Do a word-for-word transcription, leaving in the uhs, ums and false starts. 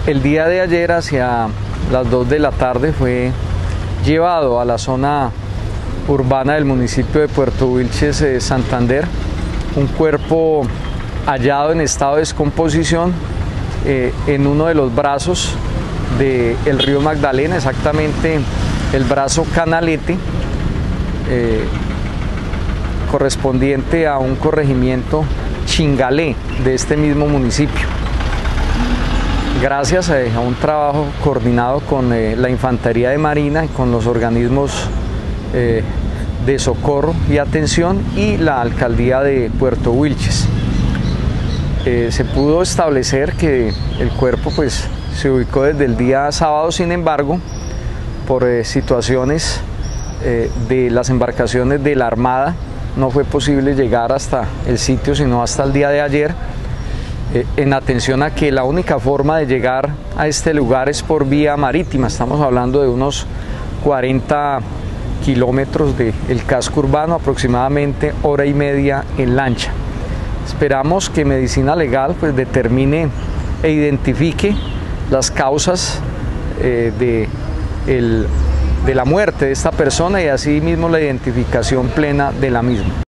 El día de ayer, hacia las dos de la tarde, fue llevado a la zona urbana del municipio de Puerto Wilches, eh, Santander, un cuerpo hallado en estado de descomposición eh, en uno de los brazos del río Magdalena, exactamente el brazo Canalete, eh, correspondiente a un corregimiento Chingalé de este mismo municipio. Gracias a, a un trabajo coordinado con eh, la Infantería de Marina y con los organismos eh, de socorro y atención y la Alcaldía de Puerto Wilches, eh, se pudo establecer que el cuerpo pues, se ubicó desde el día sábado. Sin embargo, por eh, situaciones eh, de las embarcaciones de la Armada, no fue posible llegar hasta el sitio sino hasta el día de ayer, eh, en atención a que la única forma de llegar a este lugar es por vía marítima. Estamos hablando de unos cuarenta kilómetros del casco urbano, aproximadamente hora y media en lancha. Esperamos que Medicina Legal pues, determine e identifique las causas eh, de, el, de la muerte de esta persona y así mismo la identificación plena de la misma.